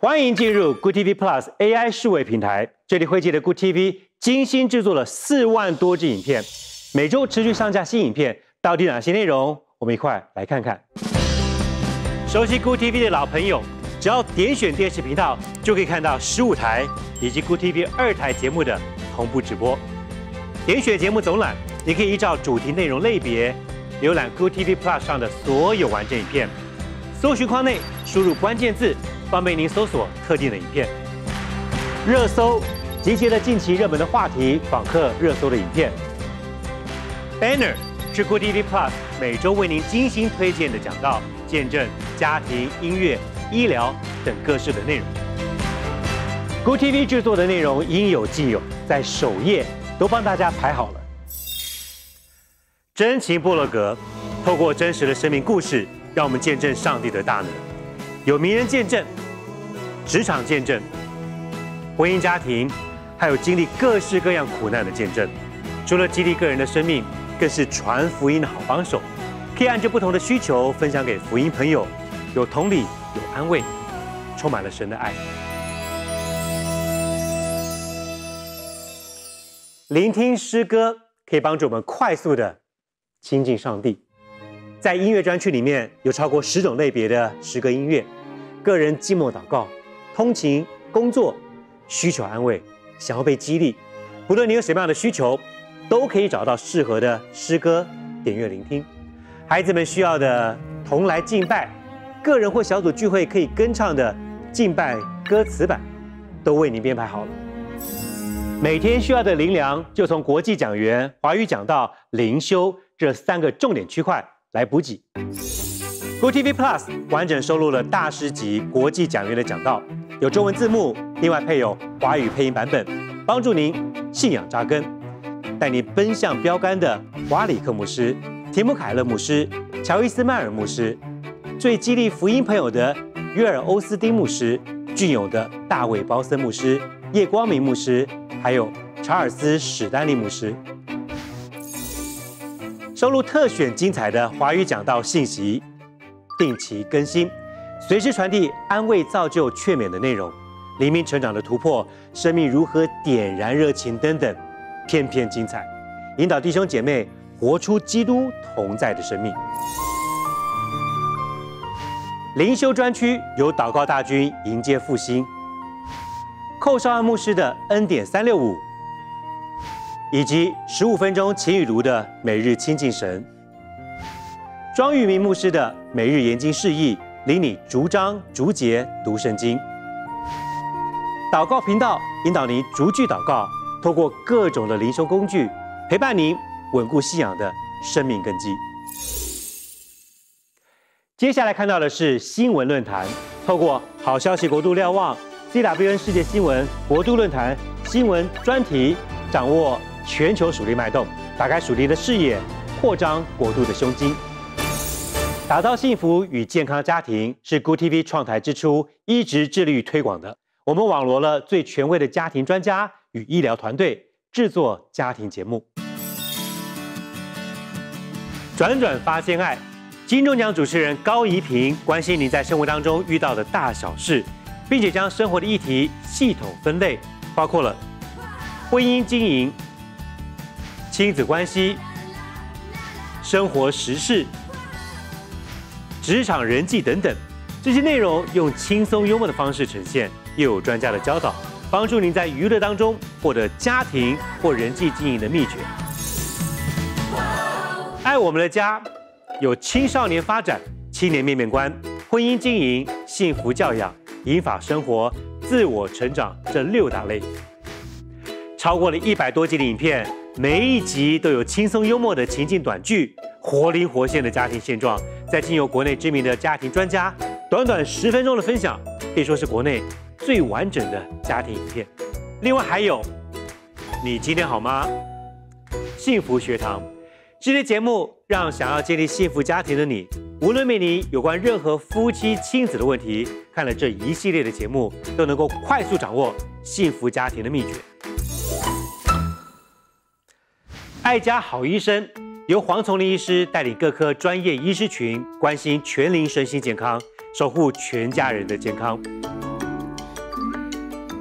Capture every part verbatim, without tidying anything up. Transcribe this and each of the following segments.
欢迎进入 Good T V Plus A I 数位平台，这里汇集了 Good T V 精心制作了四万多支影片，每周持续上架新影片，到底哪些内容？我们一块来看看。熟悉 Good T V 的老朋友，只要点选电视频道，就可以看到十五台以及 Good T V 二台节目的同步直播。点选节目总览，你可以依照主题内容类别浏览 Good T V Plus 上的所有完整影片。搜寻框内输入关键字，方便您搜索特定的影片。热搜集结了近期热门的话题，访客热搜的影片。Banner 是 Good T V Plus 每周为您精心推荐的讲道、见证、家庭、音乐、医疗等各式的内容。Good T V 制作的内容应有尽有，在首页都帮大家排好了。真情部落格透过真实的生命故事，让我们见证上帝的大能。有名人见证、职场见证、婚姻家庭，还有经历各式各样苦难的见证。除了激励个人的生命，更是传福音的好帮手。可以按照不同的需求分享给福音朋友，有同理，有安慰，充满了神的爱。聆听诗歌可以帮助我们快速的亲近上帝。在音乐专区里面有超过十种类别的诗歌音乐，个人寂寞祷告、通勤、工作、需求安慰、想要被激励，不论你有什么样的需求，都可以找到适合的诗歌点阅聆听。孩子们需要的同来敬拜，个人或小组聚会可以跟唱的敬拜歌词版，都为您编排好了。每天需要的灵粮，就从国际讲员、华语讲道、灵修这三个重点区块来补给。Good T V Plus 完整收录了大师级国际讲员的讲道，有中文字幕，另外配有华语配音版本，帮助您信仰扎根，带您奔向标杆的华里克牧师、提姆凯勒牧师、乔伊斯迈尔牧师，最激励福音朋友的约尔欧斯丁牧师，隽永的大卫包森牧师、叶光明牧师，还有查尔斯史丹利牧师。收录特选精彩的华语讲道信息，定期更新，随时传递安慰、造就、劝勉的内容，灵命成长的突破，生命如何点燃热情等等，偏偏精彩，引导弟兄姐妹活出基督同在的生命。灵修专区由祷告大军迎接复兴，寇少安牧师的恩典三六五，以及十五分钟秦雨茹的每日亲近神，庄玉明牧师的每日研经释义，领你逐章逐节读圣经。祷告频道引导您逐句祷告，透过各种的灵修工具，陪伴您稳固信仰的生命根基。接下来看到的是新闻论坛，透过好消息国度瞭望、C W N 世界新闻国度论坛新闻专题，掌握全球属灵脉动，打开属灵的视野，扩张国度的胸襟。打造幸福与健康家庭是 Good T V 创台之初一直致力于推广的。我们网罗了最权威的家庭专家与医疗团队，制作家庭节目。转转发现爱，金钟奖主持人高怡平关心您在生活当中遇到的大小事，并且将生活的议题系统分类，包括了婚姻经营、亲子关系、生活时事、职场人际等等。这些内容用轻松幽默的方式呈现，又有专家的教导，帮助您在娱乐当中获得家庭或人际经营的秘诀。爱我们的家有青少年发展、青年面面观、婚姻经营、幸福教养、银发生活、自我成长这六大类。超过了一百多集的影片，每一集都有轻松幽默的情境短剧，活灵活现的家庭现状，再经由国内知名的家庭专家短短十分钟的分享，可以说是国内最完整的家庭影片。另外还有你今天好吗？幸福学堂这些节目让想要建立幸福家庭的你，无论面临有关任何夫妻亲子的问题，看了这一系列的节目，都能够快速掌握幸福家庭的秘诀。爱家好医生由黄丛林医师带领各科专业医师群，关心全龄身心健康，守护全家人的健康。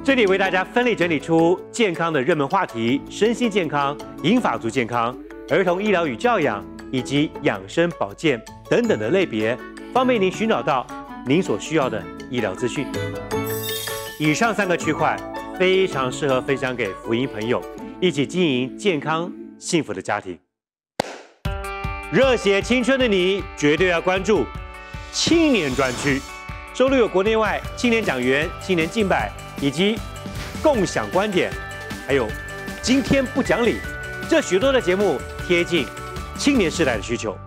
这里为大家分类整理出健康的热门话题、身心健康、银发族健康、儿童医疗与教养以及养生保健等等的类别，方便您寻找到您所需要的医疗资讯。以上三个区块非常适合分享给福音朋友，一起经营健康幸福的家庭。热血青春的你，绝对要关注青年专区，收录有国内外青年讲员、青年敬拜以及共享观点，还有今天不讲理，这许多的节目贴近青年世代的需求。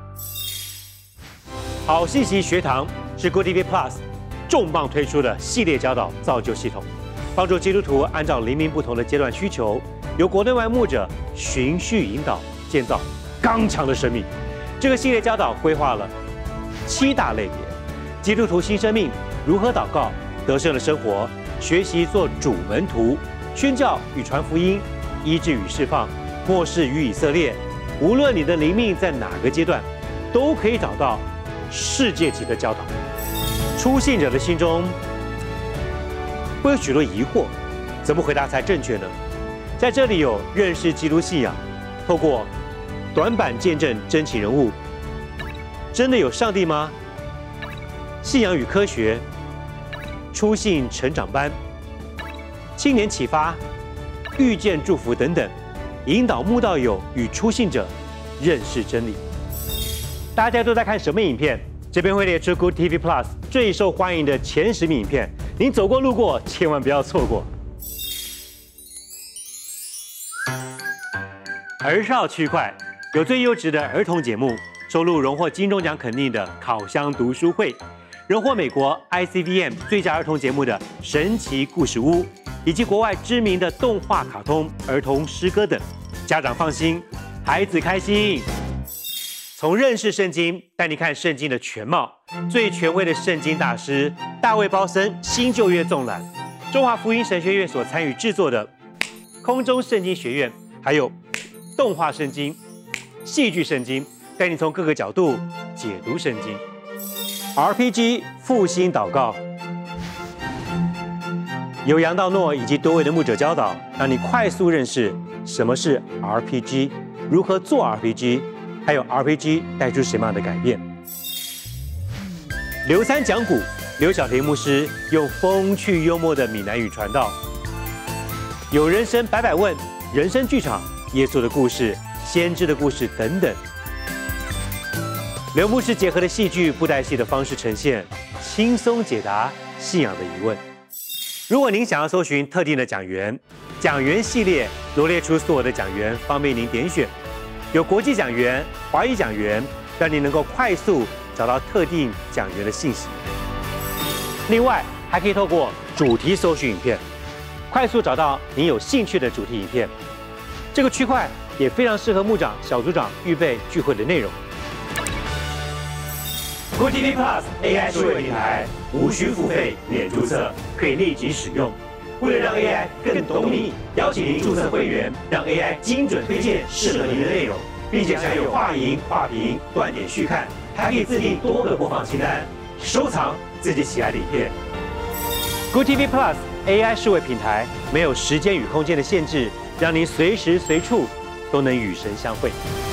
好信息学堂是 Good T V Plus 重磅推出的系列教导造就系统，帮助基督徒按照灵命不同的阶段需求，由国内外牧者循序引导，建造刚强的生命。这个系列教导规划了七大类别：基督徒新生命、如何祷告、得胜的生活、学习做主门徒、宣教与传福音、医治与释放、末世与以色列。无论你的灵命在哪个阶段，都可以找到世界级的教导。初信者的心中会有许多疑惑，怎么回答才正确呢？在这里有认识基督信仰，透过短板见证真情人物，真的有上帝吗？信仰与科学、初信成长班、青年启发、遇见祝福等等，引导慕道友与初信者认识真理。大家都在看什么影片？这边会列出 Good T V Plus 最受欢迎的前十名影片，您走过路过，千万不要错过。儿少区块有最优质的儿童节目，收录荣获金钟奖肯定的《烤箱读书会》，荣获美国 I C V M 最佳儿童节目的《神奇故事屋》，以及国外知名的动画、卡通、儿童诗歌等。家长放心，孩子开心。从认识圣经带你看圣经的全貌，最权威的圣经大师大卫鲍森新旧约纵览，中华福音神学院所参与制作的空中圣经学院，还有动画圣经、戏剧圣经，带你从各个角度解读圣经。R P G 复兴祷告，由杨道诺以及多位的牧者教导，让你快速认识什么是 R P G， 如何做 R P G， 还有 R P G 带出什么样的改变。刘三讲古，刘小婷牧师用风趣幽默的闽南语传道。有人生百百问，人生剧场，耶稣的故事、先知的故事等等。刘牧师结合了戏剧布袋戏的方式呈现，轻松解答信仰的疑问。如果您想要搜寻特定的讲员，讲员系列罗列出所有的讲员，方便您点选。有国际讲员、华语讲员，让您能够快速找到特定讲员的信息。另外，还可以透过主题搜寻影片，快速找到您有兴趣的主题影片。这个区块也非常适合牧长、小组长预备聚会的内容。Good T V Plus A I 数位平台无需付费，免注册，可以立即使用。为了让 A I 更懂你，邀请您注册会员，让 A I 精准推荐适合您的内容，并且享有画影、画屏、断点续看，还可以自定多个播放清单，收藏自己喜爱的影片。Good T V Plus A I 数位平台没有时间与空间的限制，让您随时随处都能与神相会。